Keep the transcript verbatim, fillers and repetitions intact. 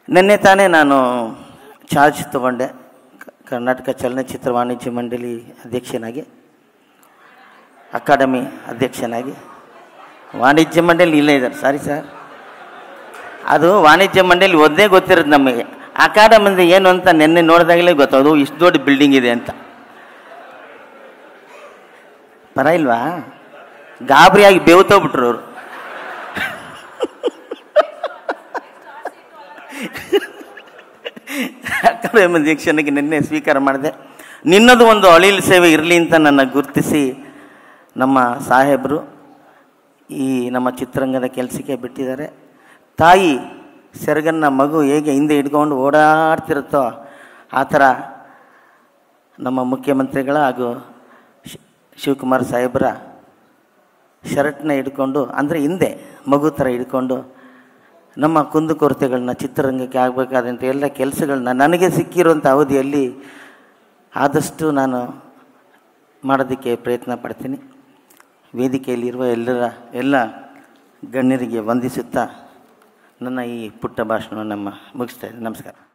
ನಿನ್ನೆ ತಾನೇ ನಾನು ಚಾರ್ಜ್ ತಗೊಂಡೆ ಕರ್ನಾಟಕ ಚಲನಚಿತ್ರ ವಾಣಿಜ್ಯ ಮಂಡಳಿ ಅಧ್ಯಕ್ಷನಾಗಿ, ಅಕಾಡೆಮಿ ಅಧ್ಯಕ್ಷನಾಗಿ. ವಾಣಿಜ್ಯ ಮಂಡಳಿ ಇಲ್ಲೇ ಇದ್ದಾರೆ, ಸಾರಿ ಸರ್, ಅದು ವಾಣಿಜ್ಯ ಮಂಡಳಿ ಒಂದೇ ಗೊತ್ತಿರೋದು ನಮಗೆ. ಅಕಾಡೆಮಿ ಏನು ಅಂತ ನಿನ್ನೆ ನೋಡಿದಾಗಲೇ ಗೊತ್ತದು, ಇಷ್ಟು ದೊಡ್ಡ ಬಿಲ್ಡಿಂಗ್ ಇದೆ ಅಂತ. ಪರ ಇಲ್ವಾ? ಗಾಬರಿಯಾಗಿ ಬೇವ್ತೋಗ್ಬಿಟ್ರು ಅವರು. ಅಕಾಡೆಮಿ ಅಧ್ಯಕ್ಷನಿಗೆ ನಿನ್ನೆ ಸ್ವೀಕಾರ ಮಾಡಿದೆ. ನಿನ್ನದು ಒಂದು ಅಳಿಲು ಸೇವೆ ಇರಲಿ ಅಂತ ನನ್ನ ಗುರುತಿಸಿ ನಮ್ಮ ಸಾಹೇಬರು ಈ ನಮ್ಮ ಚಿತ್ರರಂಗದ ಕೆಲಸಕ್ಕೆ ಬಿಟ್ಟಿದ್ದಾರೆ. ತಾಯಿ ಸೆರಗನ್ನ ಮಗು ಹೇಗೆ ಹಿಂದೆ ಹಿಡ್ಕೊಂಡು ಓಡಾಡ್ತಿರುತ್ತೋ ಆ ಥರ ನಮ್ಮ ಮುಖ್ಯಮಂತ್ರಿಗಳ ಹಾಗೂ ಶಿವಕುಮಾರ್ ಸಾಹೇಬರ ಶರ್ಟ್ನ ಹಿಡ್ಕೊಂಡು, ಅಂದರೆ ಹಿಂದೆ ಮಗು ಥರ ಹಿಡ್ಕೊಂಡು ನಮ್ಮ ಕುಂದುಕೊರತೆಗಳನ್ನ, ಚಿತ್ರರಂಗಕ್ಕೆ ಆಗಬೇಕಾದಂಥ ಎಲ್ಲ ಕೆಲಸಗಳನ್ನ ನನಗೆ ಸಿಕ್ಕಿರುವಂಥ ಅವಧಿಯಲ್ಲಿ ಆದಷ್ಟು ನಾನು ಮಾಡೋದಕ್ಕೆ ಪ್ರಯತ್ನ ಪಡ್ತೀನಿ. ವೇದಿಕೆಯಲ್ಲಿರುವ ಎಲ್ಲರ ಎಲ್ಲ ಗಣ್ಯರಿಗೆ ವಂದಿಸುತ್ತಾ ನನ್ನ ಈ ಪುಟ್ಟ ಭಾಷಣವನ್ನು ನಮ್ಮ ಮುಗಿಸ್ತಾ ಇದ್ದೀನಿ. ನಮಸ್ಕಾರ.